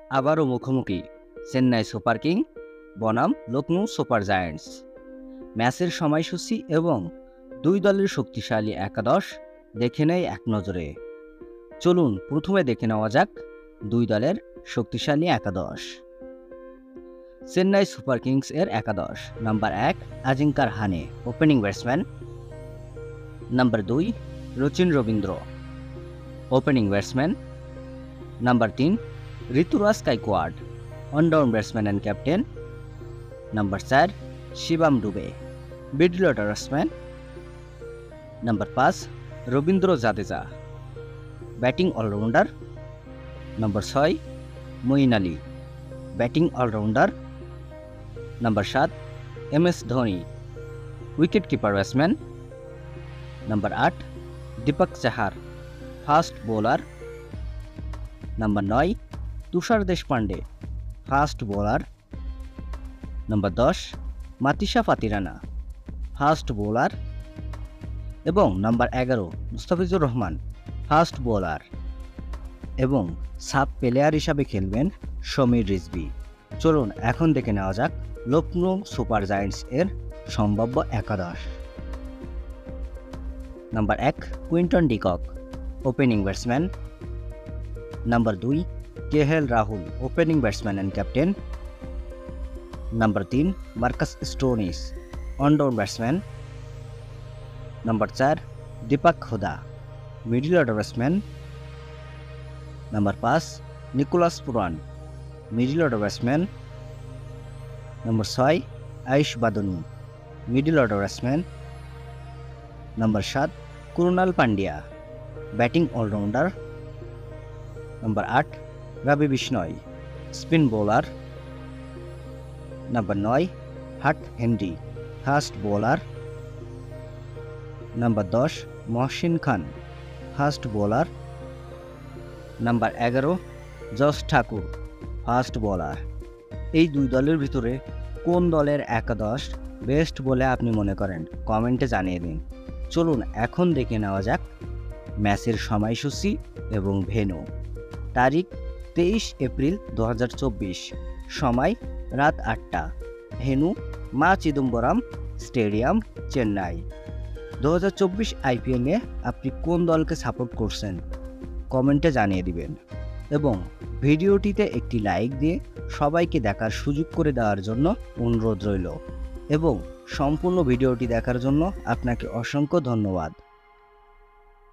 আবারও মুখোমুখি Chennai super king বনাম লখনৌ সুপার জায়ান্টস। ম্যাচের সময়সূচি এবং দুই দলের শক্তিশালী একাদশ দেখে নেই এক নজরে। চলুন প্রথমে দেখে নেওয়া যাক দুই দলের শক্তিশালী একাদশ। চেন্নাই সুপার কিংস এর একাদশ: number 1 Ajinkya Rahane, opening batsman. Number 2 Rachin Ravindra, opening batsman. Number 3 Ruturaj Gaikwad, one down batsman and captain. Number 4 Shivam Dube, middle order batsman. Number 5 Ravindra Jadeja, batting allrounder. Number 6 Moeen Ali, batting allrounder. Number 7 MS Dhoni, wicket keeper batsman. Number 8 Deepak Chahar, fast bowler. Number 9 Tushar Deshpande, fast bowler. Number 10 Matheesha Pathirana, fast bowler. এবং number 11 Mustafizur Rahman, fast bowler. এবং sub player হিসাবে খেলবেন সমীর রিজভী। চলুন এখন দেখে নেওয়া যাক Lucknow super giants এর সম্ভাব্য একাদশ। Number 1 Quinton de Kock, opening batsman. Number 2 KL Rahul, opening batsman and captain. Number 3 Marcus Stoinis, one down batsman. Number 4 Deepak Hooda, middle order batsman. Number 5 Nicholas Pooran, middle order batsman. Number 6 Ayush Badoni, middle order batsman. Number 7 Krunal Pandya, batting allrounder. Number 8 Ravi Bishnoi, spin bowler. Number 9 Matt Henry, fast bowler. Number 10 Mohsin Khan, fast bowler. Number 11 Yash Thakur, fast bowler. এই দুই দলের ভিতরে কোন দলের একাদশ best বলে আপনি মনে করেন কমেন্টে জানিয়ে দিন। চলুন এখন দেখে নেওয়া যাক ম্যাচের সময়সূচি এবং ভেন্যু। তারিখ 23 এপ্রিল 2024, সময় রাত 8টা, ভেন্যু মা চিদম্বরম স্টেডিয়াম, চেন্নাই। 2024 IPL-এ আপনি কোন দলকে সাপোর্ট করছেন কমেন্টে জানিয়ে দিবেন এবং ভিডিওটিতে একটি লাইক দিয়ে সবাইকে দেখার সুযোগ করে দেওয়ার জন্য অনুরোধ রইল। এবং সম্পূর্ণ ভিডিওটি দেখার জন্য আপনাকে অসংখ্য ধন্যবাদ।